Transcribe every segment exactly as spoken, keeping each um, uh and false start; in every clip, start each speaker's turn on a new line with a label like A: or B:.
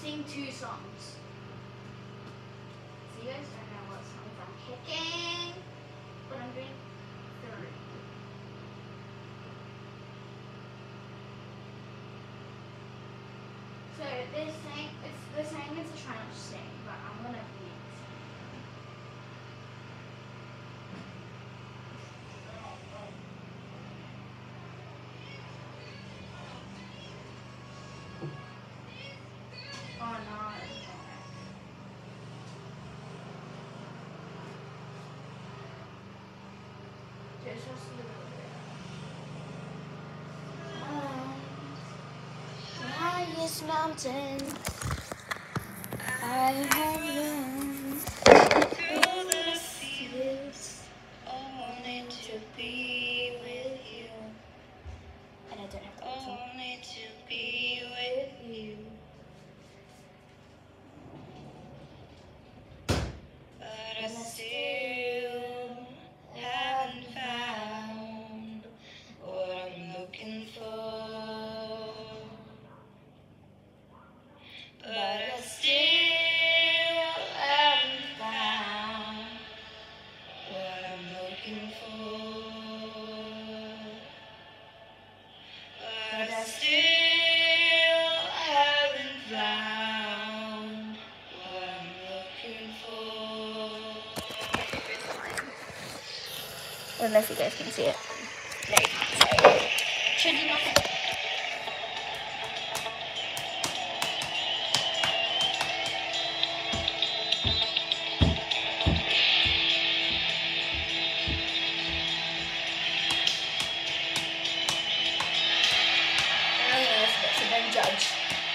A: sing two songs. So you guys don't know what songs I'm picking, but I'm doing three. So they're saying it's they're saying it's a try not to sing, but I'm gonna be oh no. Just just a little bit. Highest mountain I have run through the seas, only to be with you. And I don't have to only to be with you. But I still haven't found what I'm looking for. But I still haven't found what I'm looking for. But I still haven't found what I'm looking for. I don't know if you guys can see it. No, you can't see it. Should do nothing. Judge.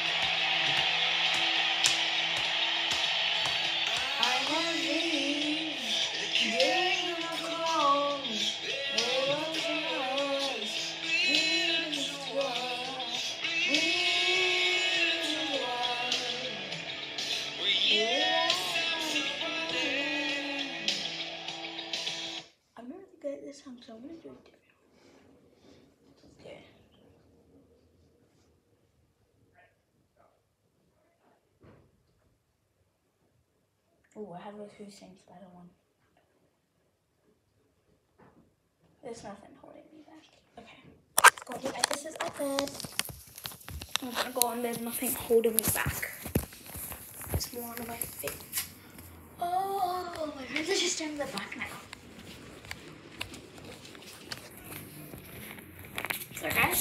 A: I want to leave, getting the cold, there was us, we just was, we just was, yeah. I'm really good at this song, so I'm going to do it different. Okay. Oh, I have a Who Sings Better one. There's nothing holding me back. Okay. Go get back. This is iPad. I'm gonna go on. There's nothing holding me back. It's more on my feet. Oh, my friends are just in the back now. So, guys.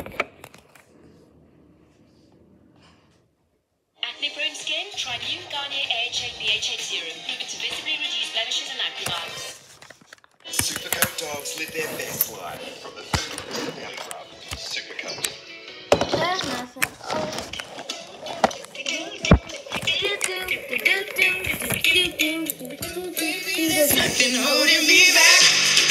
B: Acne-prone skin? Try new Garnier A H A B H A serum, proven to visibly reduce blemishes and acne marks.
C: Supercoat dogs live their best life from the food to the belly rub. Supercoat.
A: There's nothing.
B: There's nothing holding me back.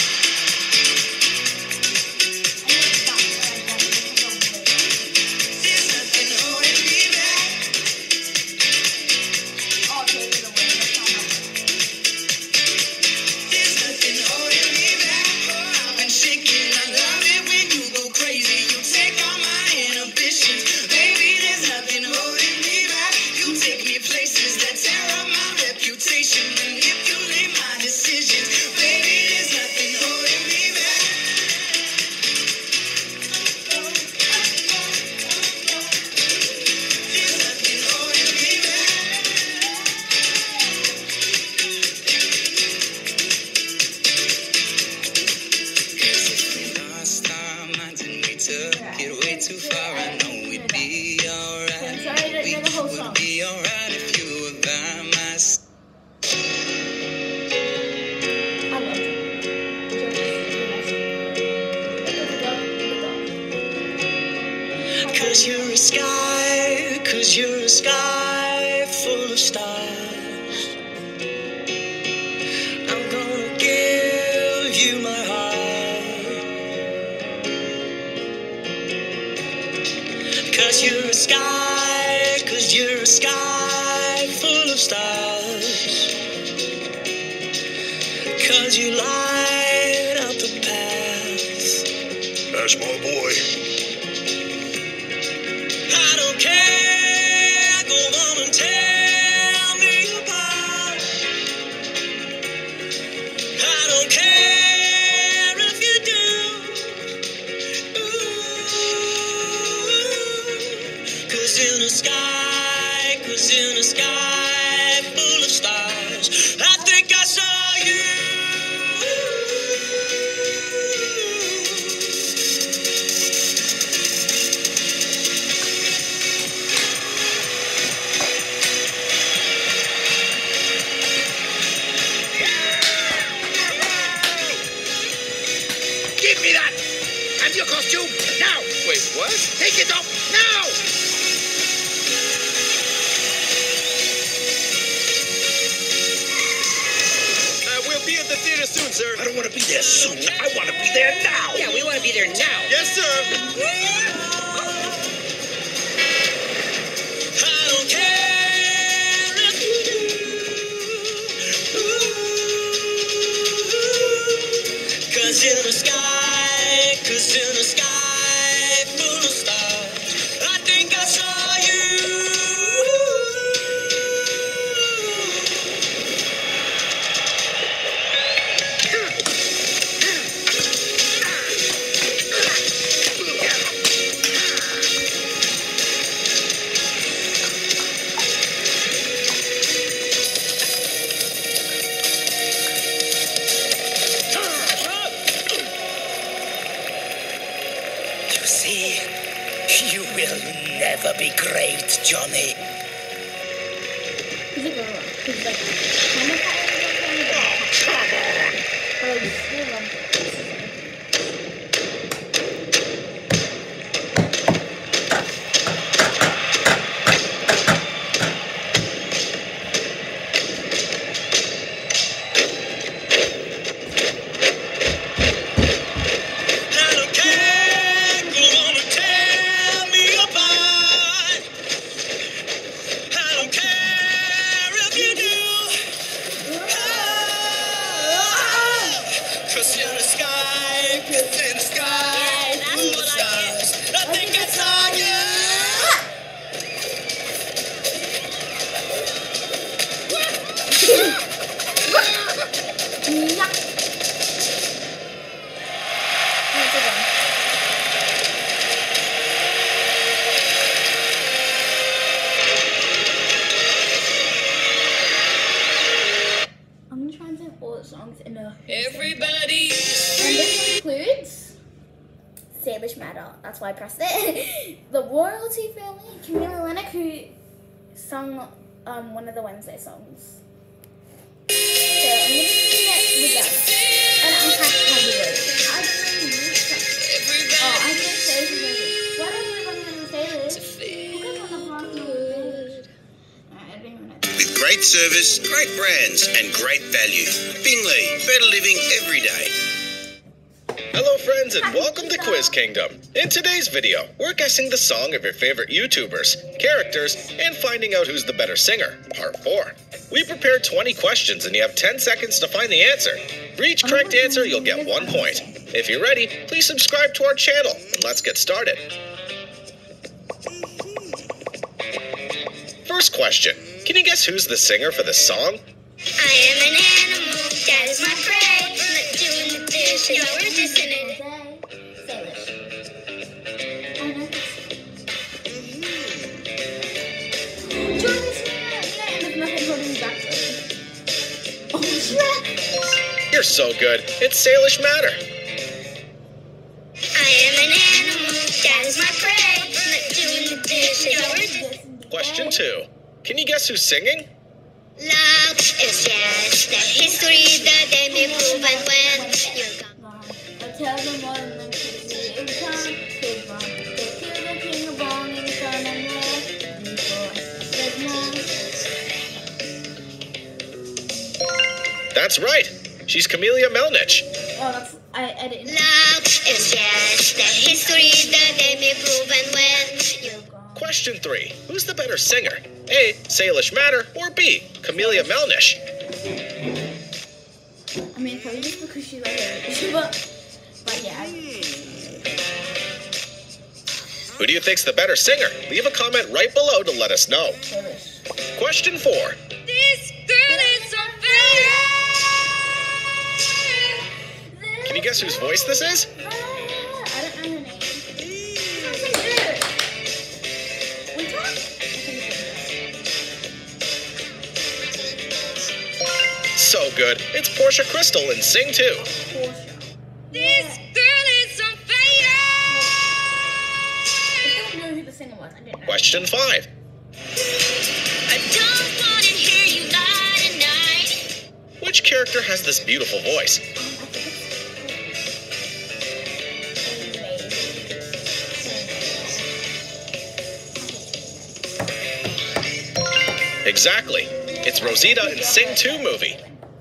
D: Cause you're a sky, cause you're a sky full of stars. I'm gonna give you my heart. Cause you're a sky, cause you're a sky full of stars. Cause you light up the path.
C: That's my boy.
D: I don't care, go on.
E: and your costume, now!
F: Wait, what?
E: Take it off, now!
F: Uh, we'll be at the theater soon, sir.
E: I don't want to be there soon. I want to be there now.
G: Yeah, we want to be there now.
F: Yes, sir.
D: I don't care if you do. Cause in the sky, cause in the sky full of stars, I think I saw you. You see, you will never be great, Johnny.
A: He's a girl. He's like, kind of fire,
E: Come on!
A: but like, still love it.
D: I don't care, go on and tear me apart. I don't care if you do. Cause you're the sky, cause in the sky, full of stars. I think I saw you.
A: Yeah. That's a one. I'm gonna try and sing all the songs in a
G: Everybody.
A: and this includes Salish Matter. That's why I pressed it. The Royalty Family, Camila Lennox, who sung um, one of the Wednesday songs. So I'm gonna sing it with them. And I'm hashtag the word. I don't know which song. Oh, I can say this. What are you going to say this? Focus on the party. Alright, I don't even know.
C: With great service, great brands, and great value. Bingley, better living every day.
F: Hello, friends, and welcome to Quiz Kingdom. In today's video, we're guessing the song of your favorite YouTubers, characters, and finding out who's the better singer, part four. We prepared twenty questions, and you have ten seconds to find the answer. For each correct answer, you'll get one point. If you're ready, please subscribe to our channel, and let's get started. First question. Can you guess who's the singer for this song?
H: I am an animal, that is my prey. Not doing the dish, you are dissing it.
A: Salish. I know this. Join this video, and there's nothing holding me back. Oh, Shrek!
F: You're so good. It's Salish Matter.
H: I am an animal, that is my prey. Not doing the dish, you are dissing.
F: Question two. Can you guess who's singing?
H: Love is just the history that they may prove, and when you're gone.
A: I tell them more than them to see every time they run. They kill the king of bone in front of me. Before there's more.
F: That's right. She's Camelia Melnich.
A: Oh, that's I edit.
H: Love is just the history that they may prove, and when you're gone.
F: Question three. Who's the better singer? A. Salish Matter, or B. Camelia Melnich?
A: I mean, probably just because she's like a but, but yeah.
F: Who do you think's the better singer? Leave a comment right below to let us know.
A: Salish.
F: Question four.
H: This girl is on fire.
F: Can you guess whose voice this is?
A: I don't know her name. Sounds so good. Winter? I think it's
F: So good. It's Portia Crystal in Sing two.
A: Portia.
H: This girl is on fire.
A: I don't know who the singer was. I didn't know.
F: Question five.
H: I don't want to hear you lie tonight.
F: Which character has this beautiful voice?
A: Um, I think it's
F: Exactly. It's Rosita in Sing two movie.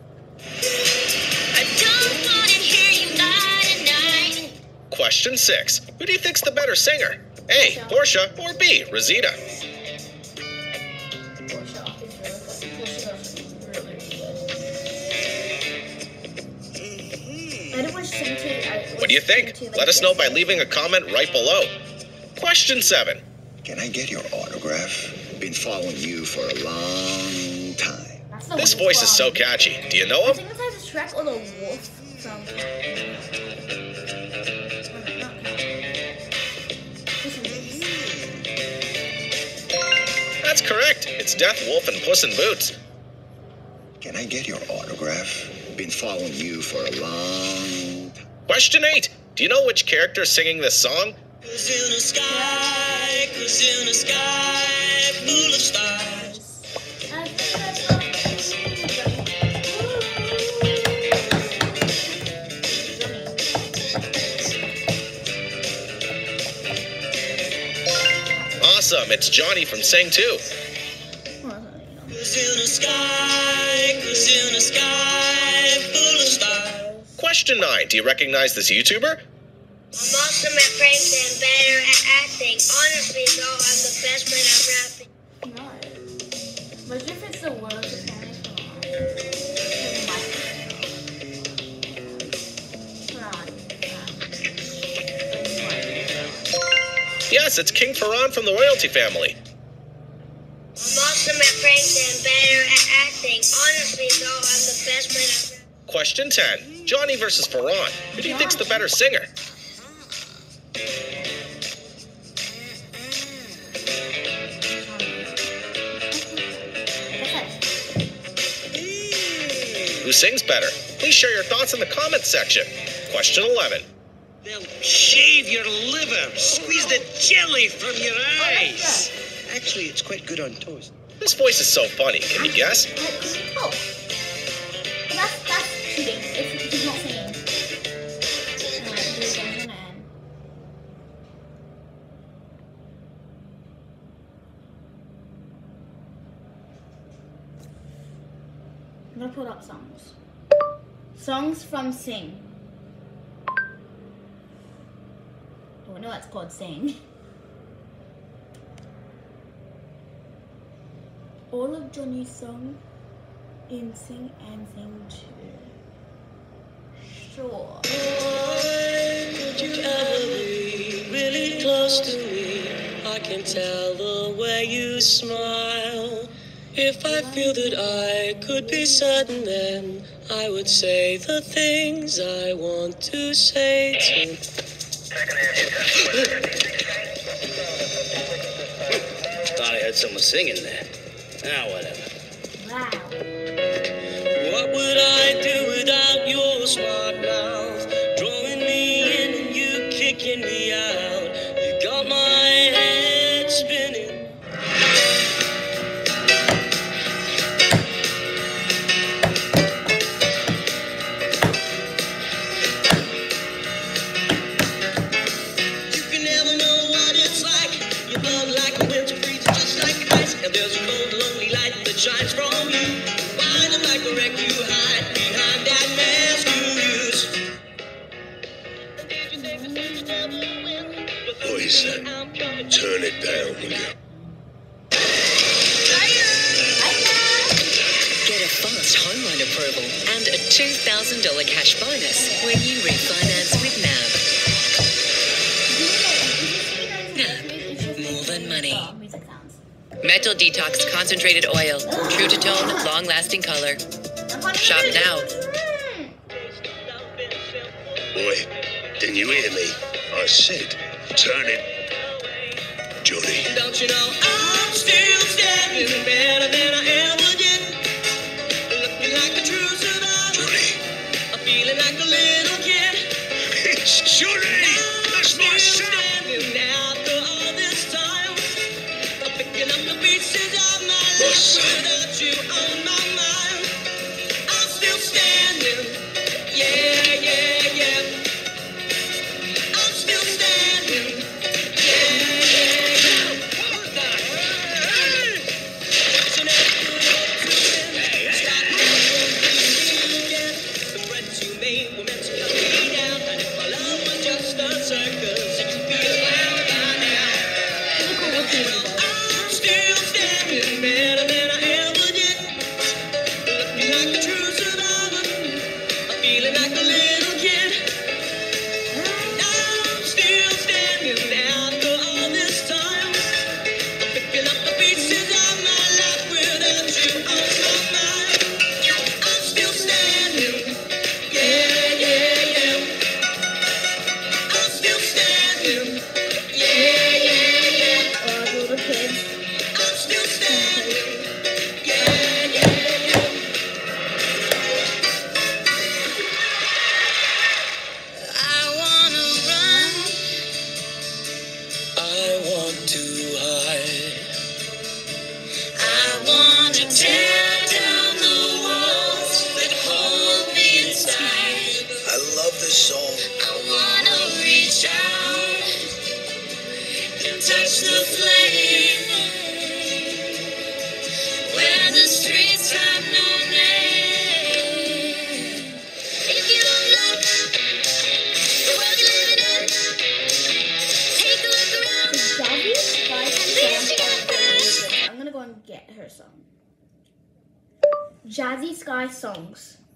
H: I don't wanna hear you lie tonight.
F: Question six. Who do you think's the better singer? A. Portia or B. Rosita? What do you think? Let us know by leaving a comment right below. Question seven.
C: Can I get your autograph? Been following you for a long time.
F: This voice is so catchy. Do you know
A: I
F: him?
A: think it's either Shrek or the wolf from.
F: That's correct. It's Death, Wolf, and Puss in Boots.
C: Can I get your autograph? Been following you for a long time.
F: Question eight. Do you know which character is singing this song?
D: Cause in the sky, cause in the sky, full of stars.
F: Awesome. It's Johnny from Sing two.
D: Cause in the sky, cause in the sky, full of stars.
F: Question nine. Do you recognize this YouTuber?
H: Most of my friends are better at acting. Honestly, though, I'm the best when I'm rapping.
A: No. But if it's the worst, it's kind of
F: Yes, it's King Ferran from the royalty family.
H: Most of my friends are better at acting. Honestly, though, I'm the best when I'm rapping.
F: Question ten. Johnny versus Ferran. Who do you think's the better singer? Who sings better? Please share your thoughts in the comments section. Question eleven.
E: They'll shave your liver, squeeze the jelly from your eyes. Actually, it's quite good on toast.
F: This voice is so funny. Can you guess?
A: Oh. That's, that's cheating. If he's not singing. Alright, do it again from the end. I'm gonna pull up songs. Songs from Sing. Oh no, it's called Sing. All of Johnny's songs in Sing and Sing two. Sure.
D: Why could you ever be really close to me? I can tell the way you smile. If I feel that I could be certain, then I would say the things I want to say to.
E: Thought I heard someone singing there. Now, whatever.
A: Wow.
D: What would I do without your smart mouth? Drawing me in and you kicking me out. You got my head spinning. You can never know what it's like. Your blood like a winter freezes just like ice. And there's a cold, lonely light that shines from you. Blinding like a wreck you hide behind that mask you use.
E: Poison. Turn it down, will you?
I: Get a fast home loan approval and a two thousand dollars cash bonus when you refinance with NAB. NAB. More than money.
A: Music sounds.
I: Metal Detox Concentrated Oil. True to tone, long-lasting color. Shop now.
E: Boy, didn't you hear me? I said, turn it. Johnny.
D: Don't you know I'm still standing better than I ever did? Looking like a true survivor.
E: Johnny.
D: I'm feeling like a little kid.
E: It's Johnny! That's my
D: Still
E: son!
D: standing after all this time. I'm picking up the pieces of my
E: My
D: life
E: son.
D: without you on my mind. I'm still standing. Yeah, yeah, yeah. I'm still standing. Yeah, yeah, yeah. fate were meant to cut me down, and if my love was just a circus, it would be a clown by now. Well, I'm still standing better than I ever did, looking like a true survivor, feeling like a little kid. And I'm still standing after all this time, picking up the pieces of my life without you on my mind. I'm still standing, yeah, yeah, yeah. I'm still standing, yeah, yeah, yeah.
A: Oh, little kids.
D: I'm still standing, yeah, yeah, yeah. I wanna run, I want to hide, I wanna tear down the walls that hold me inside.
C: I love this song.
D: I wanna reach out and touch the flame where the streets have no name. If you don't know the world you're living in, take a look around.
A: Jazzy Sky
D: At least you got friends.
A: I'm gonna go and get her song. Jazzy Sky Songs.